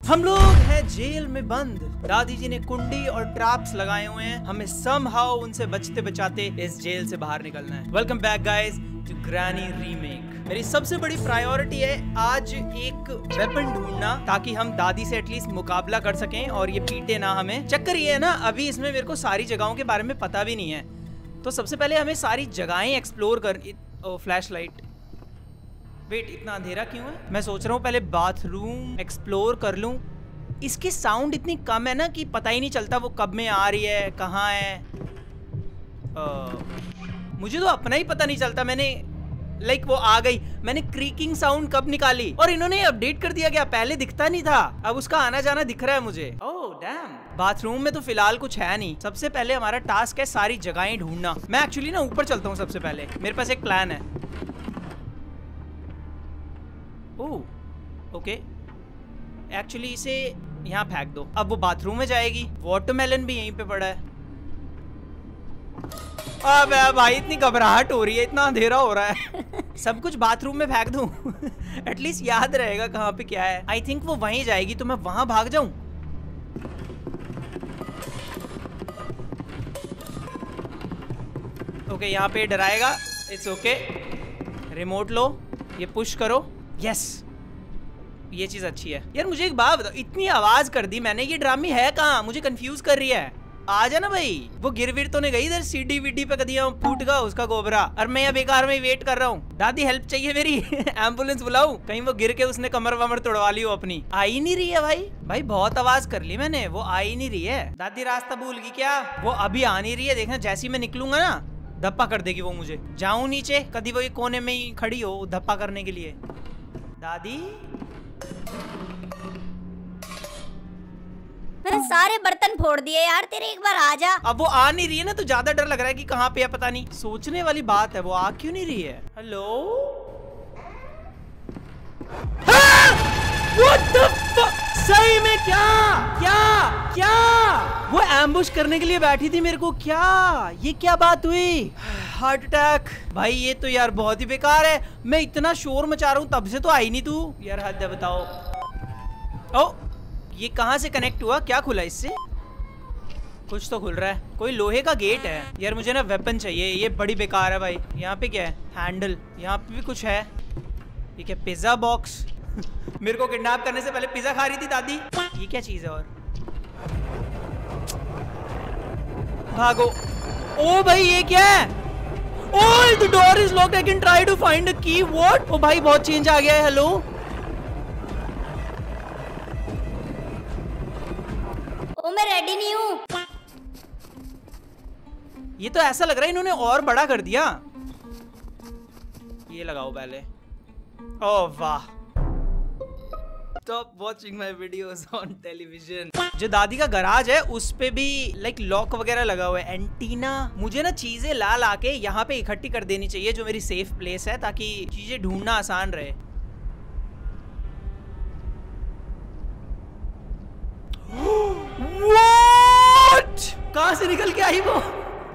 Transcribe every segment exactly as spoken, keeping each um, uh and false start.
हम लोग हैं जेल में बंद। दादी जी ने कुंडी और ट्रैप्स लगाए हुए हैं। हमें समहाउ उनसे बचते बचाते इस जेल से बाहर निकलना है। Welcome back guys to Granny remake. मेरी सबसे बड़ी प्रायोरिटी है आज एक वेपन ढूंढना, ताकि हम दादी से एटलीस्ट मुकाबला कर सकें और ये पीटे ना हमें। चक्कर ये है ना, अभी इसमें मेरे को सारी जगहों के बारे में पता भी नहीं है, तो सबसे पहले हमें सारी जगहें एक्सप्लोर कर। ओ फ्लैश लाइट। वेट, इतना अंधेरा क्यों है? मैं सोच रहा हूँ पहले बाथरूम एक्सप्लोर कर लूँ। इसकी साउंड इतनी कम है ना कि पता ही नहीं चलता वो कब में आ रही है, कहाँ है। आ, मुझे तो अपना ही पता नहीं चलता। मैंने लाइक like, वो आ गई, मैंने क्रीकिंग साउंड कब निकाली। और इन्होंने अपडेट कर दिया क्या? पहले दिखता नहीं था, अब उसका आना जाना दिख रहा है मुझे। Oh damn. बाथरूम में तो फिलहाल कुछ है नहीं। सबसे पहले हमारा टास्क है सारी जगहें ढूंढना। मैं एक्चुअली ना ऊपर चलता हूँ सबसे पहले, मेरे पास एक प्लान है। ओह ओके, एक्चुअली इसे यहाँ फेंक दो। अब वो बाथरूम में जाएगी। वाटरमेलन भी यहीं पे पड़ा है। अबे भाई इतनी घबराहट हो रही है, इतना अंधेरा हो रहा है। सब कुछ बाथरूम में फेंक दूं, एटलीस्ट याद रहेगा कहाँ पे क्या है। आई थिंक वो वहीं जाएगी, तो मैं वहां भाग जाऊं। ओके, यहाँ पे डराएगा। It's okay. रिमोट लो, ये पुश करो। यस, ये चीज अच्छी है। यार मुझे एक बात बताओ, इतनी आवाज कर दी मैंने, ये ड्रामी है कहाँ? मुझे कंफ्यूज कर रही है। आ जा ना भाई। वो गिरविर तो नहीं गई इधर सीडी वीडी पे कदी फूट गया उसका गोबरा, और मैं यहाँ बेकार में वेट कर रहा हूँ। दादी हेल्प चाहिए मेरी। एम्बुलेंस बुलाऊं? कहीं वो गिर के उसने कमर वमर तोड़वा ली हो अपनी। आ ही नहीं रही है भाई। भाई बहुत आवाज कर ली मैंने, वो आ ही नहीं रही है। दादी रास्ता भूल गई क्या? वो अभी आ नहीं रही है। देखना जैसी मैं निकलूंगा ना, धप्पा कर देगी वो मुझे। जाऊं नीचे? कभी वो कोने में ही खड़ी हो धप्पा करने के लिए। दादी मैंने सारे बर्तन फोड़ दिए यार तेरे, एक बार आ जा। अब वो आ नहीं रही है ना, तो ज्यादा डर लग रहा है कि कहाँ पे है पता नहीं। सोचने वाली बात है, वो आ क्यों नहीं रही है? Hello, what the fuck? सही में क्या क्या क्या? वो एम्बुश करने के लिए बैठी थी मेरे को क्या? ये क्या बात हुई? Heart attack. भाई ये तो यार बहुत ही बेकार है। मैं इतना शोर मचा रहा हूँ तब से, तो आई नहीं तू। यार हद है, बताओ। ओ, ये कहाँ से कनेक्ट हुआ? क्या खुला इससे? कुछ तो खुल रहा है। कोई लोहे का गेट है। यार मुझे ना वेपन चाहिए, ये बड़ी बेकार है भाई। यहाँ पे क्या है? हैंडल। यहाँ पे भी कुछ है। ये क्या? Pizza box. मेरे को किडनैप करने से पहले पिज्जा खा रही थी दादी। ये क्या चीज है? और भागो। ओ भाई ये क्या है? Oh the door is locked, I can try to find a key. What? ओ भाई बहुत चेंज आ गया है। हेलो, ओ मैं रेडी नहीं हूँ। ये तो ऐसा लग रहा है इन्होंने और बड़ा कर दिया। ये लगाओ पहले। ओह वाह। Stop watching my videos on television। जो दादी का गराज है उस पे भी लाइक लॉक वगैरह लगा हुआ है। एंटीना। मुझे ना चीजें ला ला के यहाँ पे इकट्ठी कर देनी चाहिए, जो मेरी सेफ प्लेस है, ताकि चीजें ढूंढना आसान रहे। What? कहाँ से निकल के आई वो?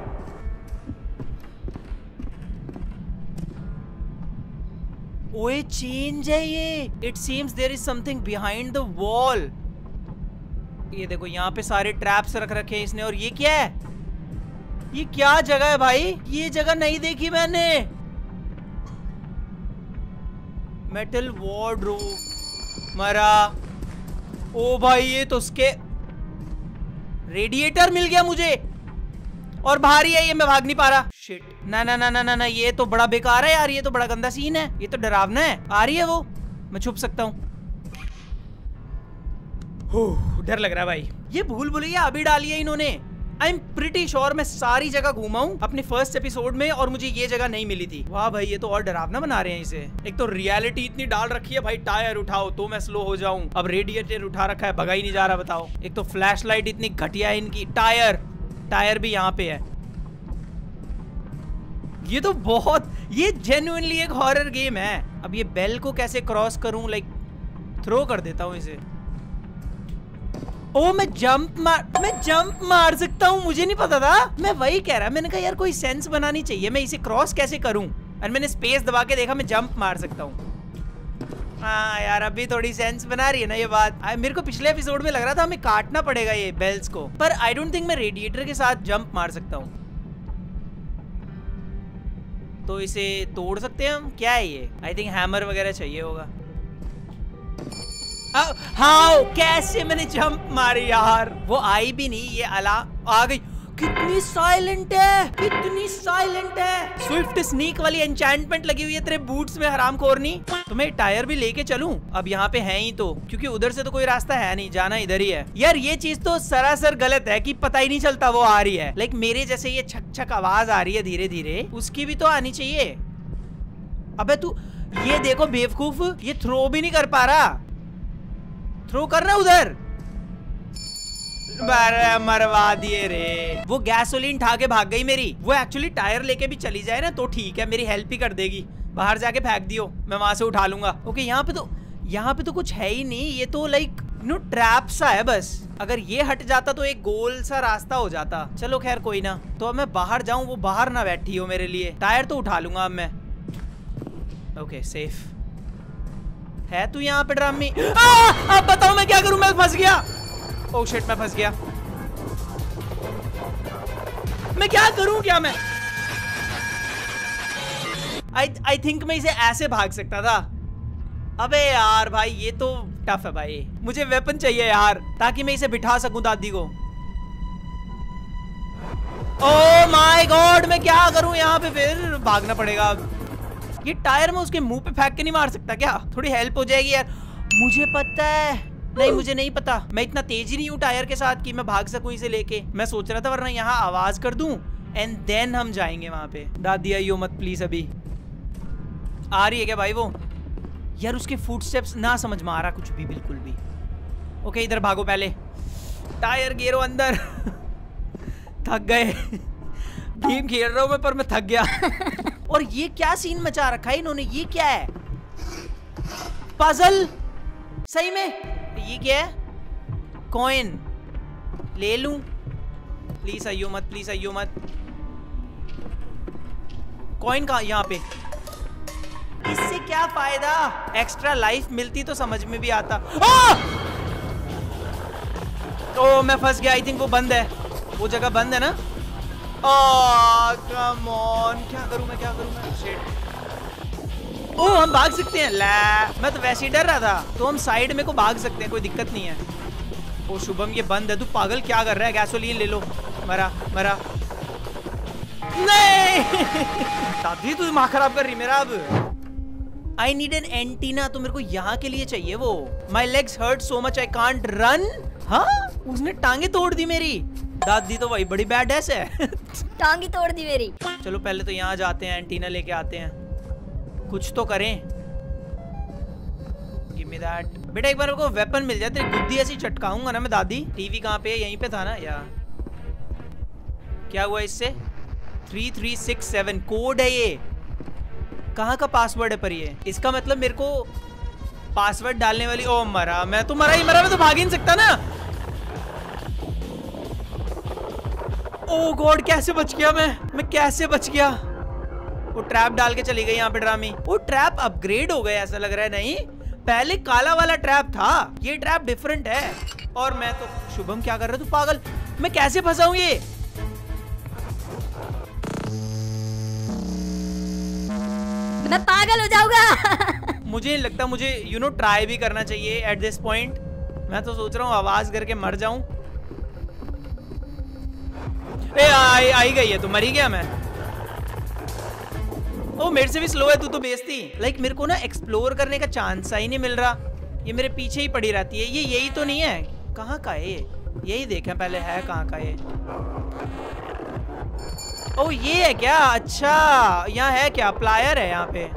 ओए चेंज है ये। It seems there is something behind the wall. ये देखो यहाँ पे सारे ट्रैप्स रख रखे हैं इसने। और ये क्या है? ये क्या जगह है भाई? ये जगह नहीं देखी मैंने। Metal wardrobe. मरा। ओ भाई ये तो उसके रेडिएटर मिल गया मुझे, और भारी है ये, मैं भाग नहीं पा रहा। शिट। ना ना ना ना ना ना, ये तो बड़ा बेकार है यार। ये तो बड़ा गंदा सीन है। ये तो डरावना है। आ रही है वो, मैं छुप सकता हूँ। डर लग रहा है भाई। ये भूल भुलैया अभी डाली है इन्होंने। आई एम प्रिटी श्योर मैं सारी जगह घूमा हूँ अपने फर्स्ट एपिसोड में, और मुझे ये जगह नहीं मिली थी। वाह भाई, ये तो और डरावना बना रहे हैं इसे। एक तो रियलिटी इतनी डाल रखी है भाई, टायर उठाओ तो मैं स्लो हो जाऊं। अब रेडिएटर उठा रखा है, भगा ही नहीं जा रहा। बताओ। एक तो फ्लैश लाइट इतनी घटिया है इनकी। टायर टायर भी यहाँ पे है। ये तो बहुत, ये जेन्युइनली एक हॉरर गेम है। अब ये बेल को कैसे क्रॉस करूं? लाइक थ्रो कर देता हूं इसे। ओ मैं जंप मार मैं जंप मार सकता हूं, मुझे नहीं पता था। मैं वही कह रहा, मैंने कहा यार कोई सेंस बनानी चाहिए, मैं इसे क्रॉस कैसे करूं? और मैंने स्पेस दबा के देखा मैं जंप मार सकता हूं। हाँ यार अभी थोड़ी सेंस बना रही है ना ये बात। आ, मेरे को पिछले एपिसोड में लग रहा था हमें काटना पड़ेगा ये बेल्स को, पर आई डोंट थिंक मैं रेडिएटर के साथ जंप मार सकता हूँ। तो इसे तोड़ सकते हैं हम? क्या है ये? आई थिंक हैमर वगैरह चाहिए होगा। हाउ कैसे मैंने जंप मारी यार? वो आई भी नहीं, ये अला आ गई। कितनी साइलेंट है, कितनी साइलेंट है। स्विफ्ट स्नीक वाली एन्चेंटमेंट लगी हुई है तेरे बूट्स में हरामखोरनी। तो मैं टायर भी लेके चलूं? अब यहाँ पे है ही तो, क्योंकि उधर से तो कोई रास्ता है नहीं, जाना इधर ही है। यार ये चीज तो सरासर गलत है कि पता ही नहीं चलता वो आ रही है। लाइक मेरे जैसे ये छक छक आवाज आ रही है धीरे धीरे, उसकी भी तो आनी चाहिए। अबे तू ये देखो बेवकूफ, ये थ्रो भी नहीं कर पा रहा। थ्रो करना उधर। मरवा दिए रे। वो गैसोलीन ठा के भाग गई मेरी। वो एक्चुअली टायर लेके भी चली जाए ना तो ठीक है, मेरी हेल्प ही कर देगी। बाहर जाके फेंक दियो, मैं वहां से उठा लूंगा। ओके यहाँ पे तो यहाँ पे तो कुछ है ही नहीं। ये तो लाइक नो ट्रैप सा है बस। अगर ये हट जाता तो एक गोल सा रास्ता हो जाता। चलो खैर कोई ना। तो अब मैं बाहर जाऊं, वो बाहर ना बैठी हो मेरे लिए। टायर तो उठा लूंगा अब मैं। ओके सेफ है तू यहाँ पे ड्रामी। अब बताओ मैं क्या करूं? मैं फंस गया। ओह शिट मैं फंस गया। मैं क्या करूं? क्या मैं आई आई थिंक मैं इसे ऐसे भाग सकता था। अबे यार भाई ये तो टफ है भाई। मुझे वेपन चाहिए यार ताकि मैं इसे बिठा सकूं दादी को। ओह माय गॉड मैं क्या करूं यहाँ पे? फिर भागना पड़ेगा अब। ये टायर में उसके मुंह पे फेंक के नहीं मार सकता क्या? थोड़ी हेल्प हो जाएगी यार। मुझे पता है, नहीं मुझे नहीं पता। मैं इतना तेज ही नहीं हूँ टायर के साथ कि मैं भाग सकूं इसे लेके। मैं सोच रहा था वरना यहाँ आवाज कर दूं एंड देन हम जाएंगे वहां पे। दादी आइयो मत प्लीज। अभी आ रही है क्या भाई वो? यार उसके फुटस्टेप्स ना समझ में आ रहा कुछ भी, बिल्कुल भी। ओके इधर भागो पहले। टायर गिरो अंदर। थक गए। गेम खेल रहा हूं मैं पर मैं थक गया। और ये क्या सीन मचा रखा है इन्होंने? ये क्या है? पजल सही में? ये क्या है? कॉइन ले लूं? प्लीज आइयो मत, प्लीज आइयो मत। कॉइन कहाँ? यहाँ पे। इससे क्या फायदा? एक्स्ट्रा लाइफ मिलती तो समझ में भी आता। ओ मैं फंस गया। आई थिंक वो बंद है, वो जगह बंद है ना। ओह कम ऑन, क्या करूं मैं, क्या करूं मैं? शिट। ओह हम भाग सकते हैं। ला मैं तो वैसे ही डर रहा था। तो हम साइड में को भाग सकते हैं, कोई दिक्कत नहीं है। ओ शुभम ये बंद है। तू पागल क्या कर रहा है? गैसोलीन ले लो। मरा मरा नहीं। दादी तू दिमाग खराब कर रही मेरा। अब आई नीड एन एंटीना। तो मेरे को यहाँ के लिए चाहिए वो। My legs hurt so much I can't run. हाँ उसने टांगे तोड़ दी मेरी। दादी तो वही बड़ी बैड है। टांगी तोड़ दी मेरी। चलो पहले तो यहाँ जाते हैं, एंटीना लेके आते हैं। कुछ तो करें। Give me that. बेटा एक बार मेरे को वेपन मिल जाए, तेरी गुद्दी ऐसी चटकाऊंगा ना मैं दादी। टीवी कहाँ पे है? यहीं पे था ना यार। क्या हुआ इससे? Three three six seven code है ये। कहाँ का पासवर्ड है पर ये? इसका मतलब मेरे को पासवर्ड डालने वाली। ओ मरा मैं तो, मरा ही मरा। मैं तो भाग ही नहीं सकता ना। ओ गॉड कैसे बच गया मैं? मैं कैसे बच गया? वो ट्रैप डाल के चली गई यहाँ पे ड्रामी। वो ट्रैप अपग्रेड हो गया ऐसा लग रहा है। नहीं पहले काला वाला ट्रैप था, ये ट्रैप डिफरेंट है। और मैं तो शुभम क्या कर रहा है? तू पागल, मैं कैसे फंसाऊं ये? मैं पागल हो जाऊंगा। मुझे नहीं लगता मुझे यू नो ट्राई भी करना चाहिए एट दिस पॉइंट। मैं तो सोच रहा हूँ आवाज करके मर जाऊं। ए आई आई गई है तो मरी गया मैं। ओ मेरे से भी स्लो है तू तो बेइज्जती। लाइक मेरे को ना एक्सप्लोर करने का चांस ही नहीं मिल रहा। ये मेरे पीछे ही पड़ी रहती है। ये यही तो नहीं है? कहाँ का है ये? यही देखा पहले है कहाँ का ये। ओ ये है क्या? अच्छा यहाँ है क्या? प्लायर है यहाँ पे।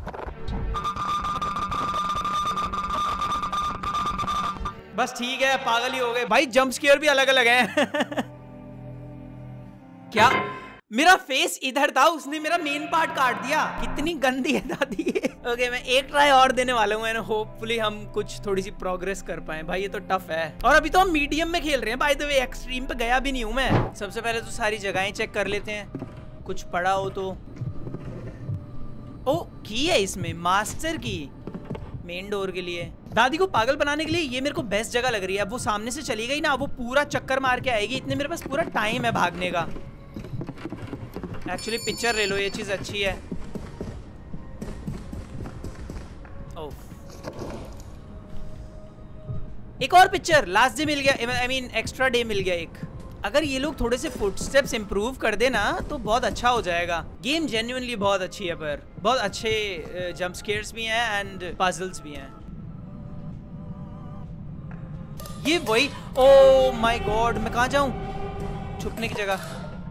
बस ठीक है, पागल ही हो गए भाई। जंप स्केयर भी अलग अलग हैं। क्या मेरा फेस इधर था, उसने मेरा मेन पार्ट काट दिया। कितनी गंदी है दादी। ओके मैं एक ट्राई और देने वाला हूँ। होपफुली हम कुछ थोड़ी सी प्रोग्रेस कर पाए। भाई ये तो टफ है। और अभी तो हम मीडियम में खेल रहे हैं। बाय द वे एक्सट्रीम पे गया भी नहीं हूँ मैं। सबसे पहले तो सारी जगहें चेक कर लेते हैं, कुछ पड़ा हो तो। ओ की है इसमें, मास्टर की। मेन डोर के लिए। दादी को पागल बनाने के लिए ये मेरे को बेस्ट जगह लग रही है। अब वो सामने से चली गई ना, वो पूरा चक्कर मार के आएगी, इतने मेरे पास पूरा टाइम है भागने का। एक्चुअली पिक्चर ले लो, ये चीज अच्छी है। ओह, एक और पिक्चर, लास्ट डे मिल गया, आई मीन एक्स्ट्रा डे मिल गया एक। अगर ये लोग थोड़े से फुटस्टेप्स इंप्रूव कर देना तो बहुत अच्छा हो जाएगा। गेम जेन्युइनली बहुत अच्छी है, पर बहुत अच्छे जंप स्केयर्स भी हैं एंड पजल्स भी हैं। ये वही, ओह माय गॉड, मैं कहाँ जाऊं? छुपने की जगह।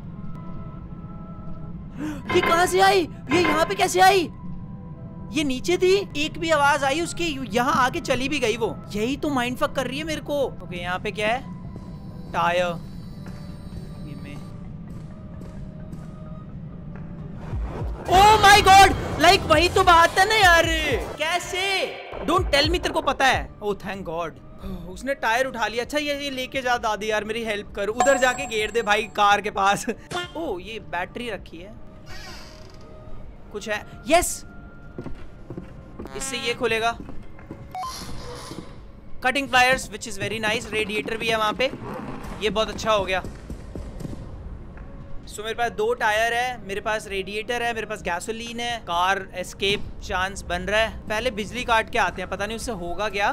ये कहाँ से आई? ये यहाँ पे कैसे आई? ये नीचे थी, एक भी आवाज आई उसकी, यहाँ आके चली भी गई वो। यही तो माइंड फक कर रही है मेरे को। ओके, यहाँ पे क्या है? Tyre. Oh my God, like वही तो बात है ना यार। कैसे? डोंट टेल मी तेरे को पता है। ओह थैंक गॉड, उसने टायर उठा लिया। अच्छा ये, ये लेके जा दादी यार, मेरी हेल्प कर, उधर जाके गेट दे भाई कार के पास। ओह ये बैटरी रखी है, कुछ है। यस, इससे ये खुलेगा। Cutting pliers which is very nice. Radiator भी है वहां पे, ये बहुत अच्छा हो गया। सो so, मेरे पास दो टायर है, मेरे पास रेडिएटर है, मेरे पास गैसोलीन है, कार एस्केप चांस बन रहा है। पहले बिजली काट के आते हैं, पता नहीं उससे होगा क्या।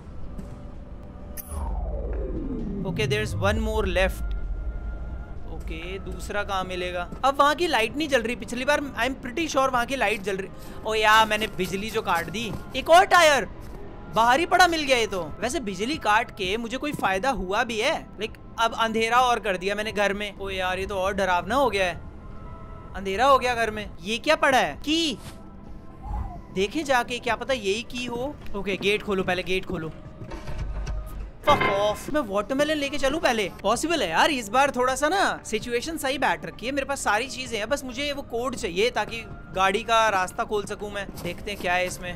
Okay there is one more left. Okay दूसरा कहाँ मिलेगा? अब वहां की लाइट नहीं जल रही, पिछली बार आई एम प्रिटी श्योर वहां की लाइट जल रही। ओ यार मैंने बिजली जो काट दी। एक और टायर बाहर ही पड़ा मिल गया। ये तो वैसे बिजली काट के मुझे कोई फायदा हुआ भी है, लाइक अब अंधेरा और कर दिया मैंने घर में। ओ यार ये तो और डरावना हो गया है, अंधेरा हो गया घर में। ये क्या पड़ा है? की देखे जाके, क्या पता यही की हो। ओके गेट खोलो, पहले गेट खोलो। फक ऑफ, मैं वाटरमेलन लेके चलूं पहले? पॉसिबल है यार, इस बार थोड़ा सा ना सिचुएशन सही बैठ रखी है। मेरे पास सारी चीजें हैं, बस मुझे वो कोड चाहिए ताकि गाड़ी का रास्ता खोल सकूं मैं। देखते हैं क्या है इसमें।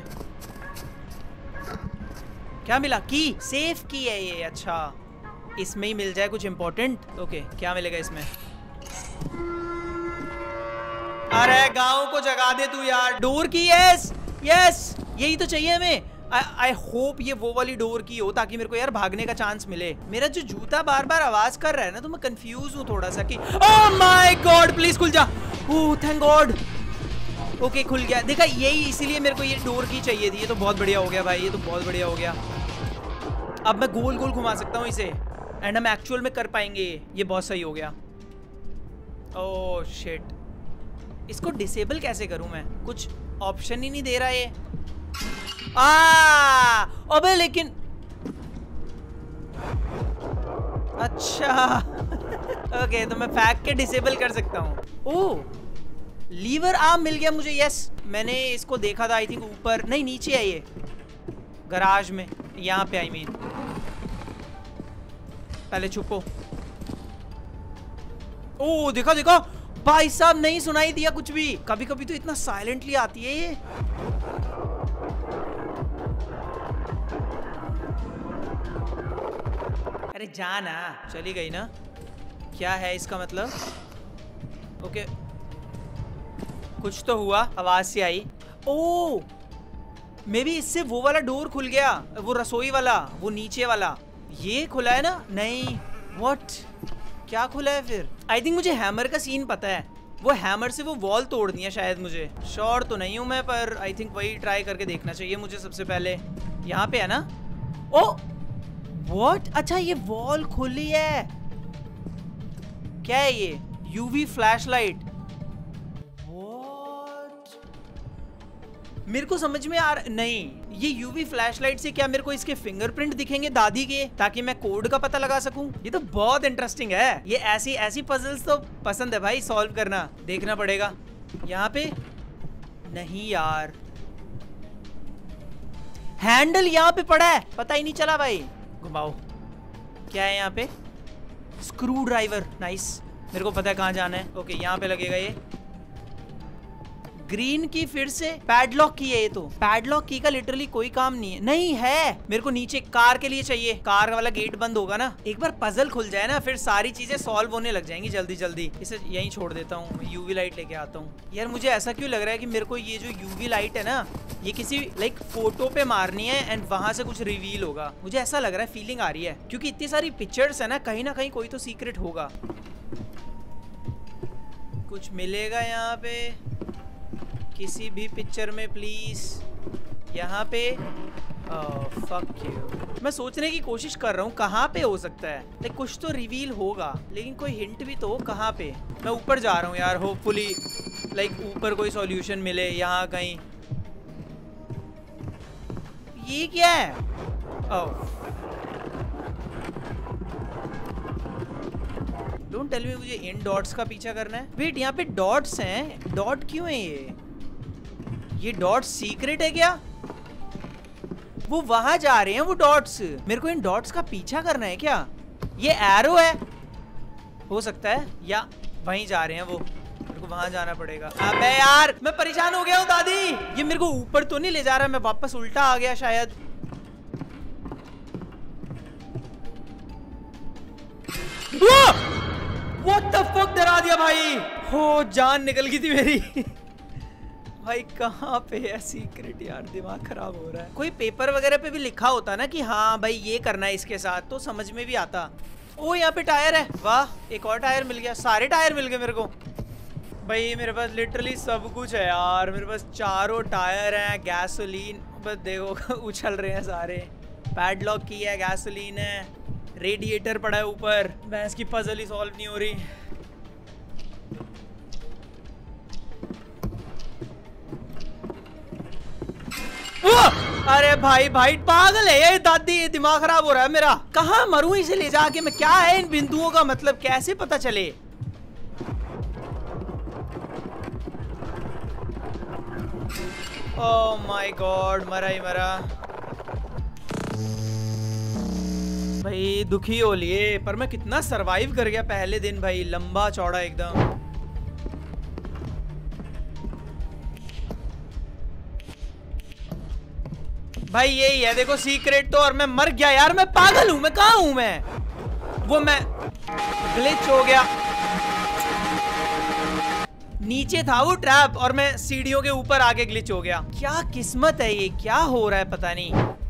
क्या मिला? की, सेफ की है ये। अच्छा इसमें ही मिल जाए कुछ इंपॉर्टेंट। ओके क्या मिलेगा इसमें? अरे गांव को जगा दे तू यार। डोर की, यस यस, यही तो चाहिए हमें। आई होप ये वो वाली डोर की हो ताकि मेरे को यार भागने का चांस मिले। मेरा जो जूता बार बार आवाज कर रहा है ना, तो मैं कंफ्यूज हूँ थोड़ा सा कि ओह माय गॉड प्लीज खुल जा। ओह थैंक गॉड। ओके खुल गया। देखा, यही इसीलिए मेरे को ये डोर की चाहिए थी। ये तो बहुत बढ़िया हो गया भाई, ये तो बहुत बढ़िया हो गया। अब मैं गोल गोल घुमा सकता हूँ इसे एंड हम एक्चुअल में कर पाएंगे। ये बहुत सही हो गया। ओह शिट, इसको डिसेबल कैसे करूं मैं? कुछ ऑप्शन ही नहीं दे रहा ये। आ, अबे लेकिन अच्छा ओके तो मैं फेंक के डिसेबल कर सकता हूँ। ओह लीवर आर्म मिल गया मुझे। यस मैंने इसको देखा था, आई थिंक ऊपर नहीं नीचे है ये, गराज में, यहाँ पे आई मीन। पहले छुपो। ओह देखा देखा भाई साहब, नहीं सुनाई दिया कुछ भी। कभी कभी तो इतना साइलेंटली आती है ये। अरे जाना, चली गई ना। क्या है इसका मतलब? ओके कुछ तो हुआ, आवाज से आई। ओह मे बी इससे वो वाला डोर खुल गया, वो रसोई वाला, वो नीचे वाला। ये खुला है ना? नहीं, व्हाट, क्या खुला है फिर? आई थिंक मुझे हैमर का सीन पता है। वो हैमर से वो वॉल तोड़नी है शायद। मुझे श्योर तो नहीं हूं मैं, पर आई थिंक वही ट्राई करके देखना चाहिए मुझे सबसे पहले। यहाँ पे है ना? ओ व्हाट, अच्छा ये वॉल खुली है। क्या है ये? UV flashlight. मेरे को समझ में आ रहा नहीं, ये यूवी फ्लैशलाइट से क्या मेरे को इसके फिंगरप्रिंट दिखेंगे दादी के, ताकि मैं कोड का पता लगा सकूं? ये तो बहुत इंटरेस्टिंग है। ये ऐसी ऐसी पजल्स तो पसंद है भाई सॉल्व करना। देखना पड़ेगा। यहाँ पे नहीं यार, हैंडल यहाँ पे पड़ा है, पता ही नहीं चला भाई। घुमाओ। क्या है यहाँ पे? Screw driver. नाइस, मेरे को पता है कहाँ जाना है। ओके यहाँ पे लगेगा ये। ग्रीन की फिर से पैडलॉक की है ये तो। पैडलॉक की का लिटरली कोई काम नहीं है। नहीं है, मेरे को नीचे कार के लिए चाहिए। कार वाला गेट बंद होगा ना, एक बार पजल खुल जाए ना फिर सारी चीजें सॉल्व होने लग जाएंगी जल्दी जल्दी। इसे यहीं छोड़ देता हूँ, यूवी लाइट लेके आता हूँ। यार मुझे ऐसा क्यों लग रहा है कि मेरे को ये जो यूवी लाइट है ना, ये किसी लाइक फोटो पे मारनी है एंड वहां से कुछ रिवील होगा। मुझे ऐसा लग रहा है, फीलिंग आ रही है, क्योंकि इतनी सारी पिक्चर्स है ना, कहीं ना कहीं कोई तो सीक्रेट होगा। कुछ मिलेगा यहाँ पे किसी भी पिक्चर में प्लीज। यहाँ पे फक यू। मैं सोचने की कोशिश कर रहा हूँ कहाँ पे हो सकता है, लाइक कुछ तो रिवील होगा, लेकिन कोई हिंट भी तो हो कहाँ पे। मैं ऊपर जा रहा हूँ यार, होपफुली लाइक ऊपर कोई सॉल्यूशन मिले यहाँ कहीं। ये क्या है? ओह डोंट टेल मी मुझे इन डॉट्स का पीछा करना है। वेट, यहाँ पे डॉट्स हैं। डॉट क्यों है ये? ये डॉट्स सीक्रेट है क्या? वो वहां जा रहे हैं वो डॉट्स। मेरे को इन डॉट्स का पीछा करना है क्या? ये एरो है हो सकता है, या वहीं जा रहे हैं वो। मेरे को वहां जाना पड़ेगा। अबे यार मैं परेशान हो गया हूँ दादी। ये मेरे को ऊपर तो नहीं ले जा रहा, मैं वापस उल्टा आ गया शायद। What the fuck, डरा दिया भाई। हो जान निकल गई थी मेरी। भाई कहाँ पे है सीक्रेट यार, दिमाग खराब हो रहा है। कोई पेपर वगैरह पे भी लिखा होता ना कि हाँ भाई ये करना है इसके साथ, तो समझ में भी आता। ओ यहाँ पे टायर है, वाह एक और टायर मिल गया। सारे टायर मिल गए मेरे को। भाई मेरे पास लिटरली सब कुछ है यार, मेरे पास चारों टायर हैं, गैसोलीन बस देखो उछल रहे हैं सारे। पैडलॉक की है, गैसोलीन है, रेडिएटर पड़ा है ऊपर। भैंस की पजल ही सॉल्व नहीं हो रही। अरे भाई भाई पागल है ये दादी, दिमाग खराब हो रहा है मेरा। कहाँ मरूं इसे ले जाके मैं? क्या है इन बिंदुओं का मतलब, कैसे पता चले? ओह माय गॉड, मरा ही मरा। भाई दुखी हो लिए, पर मैं कितना सरवाइव कर गया पहले दिन भाई, लंबा चौड़ा एकदम। भाई यही है देखो सीक्रेट तो, और मैं मर गया यार। मैं पागल हूं, मैं कहाँ हूं मैं? वो मैं ग्लिच हो गया। नीचे था वो ट्रैप और मैं सीढ़ियों के ऊपर आके ग्लिच हो गया। क्या किस्मत है ये, क्या हो रहा है पता नहीं।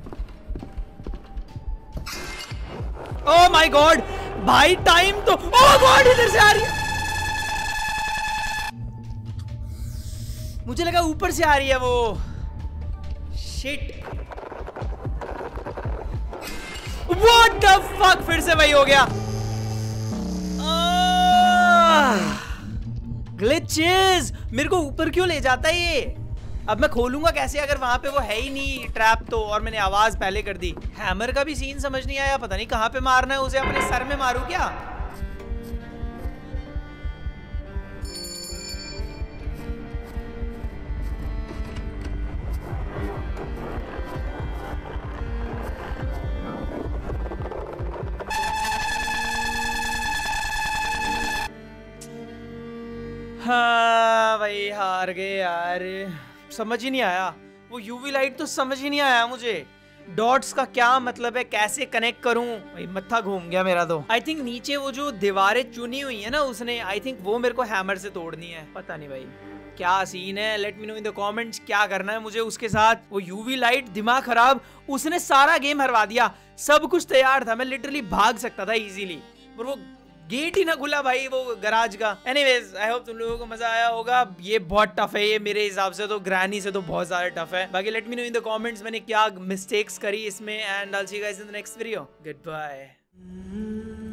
ओह माय गॉड भाई, टाइम तो ओह गॉड इधर से आ रही है। मुझे लगा ऊपर से आ रही है वो। शिट, व्हाट द फक, फिर से वही हो गया। ग्लिचेस, मेरे को ऊपर क्यों ले जाता है ये? अब मैं खोलूंगा कैसे अगर वहां पे वो है ही नहीं ट्रैप तो, और मैंने आवाज पहले कर दी। हैमर का भी सीन समझ नहीं आया, पता नहीं कहां पे मारना है उसे। अपने सर में मारूं क्या? हाँ भाई हार गए यार, समझ ही नहीं आया। वो यूवी लाइट तो समझ ही नहीं आया मुझे। डॉट्स का क्या मतलब है, कैसे कनेक्ट करूं? भाई मत्था घूम गया मेरा तो। आई थिंक नीचे वो जो दीवारें चुनी हुई है ना उसने, आई थिंक वो मेरे को हैमर से तोड़नी है। पता नहीं भाई क्या सीन है, let me know in the comments क्या करना है मुझे उसके साथ। वो यूवी लाइट दिमाग खराब, उसने सारा गेम हरवा दिया। सब कुछ तैयार था, मैं लिटरली भाग सकता था इजीली, पर वो गेट ही ना खुला भाई वो गराज का। एनीवेज आई होप तुम लोगों को मजा आया होगा। ये बहुत टफ है, ये मेरे हिसाब से तो ग्रैनी से तो बहुत ज्यादा टफ है। बाकी let me know in the comments मैंने क्या मिस्टेक्स करी इसमें, and I will see you guys in the next video. Good bye.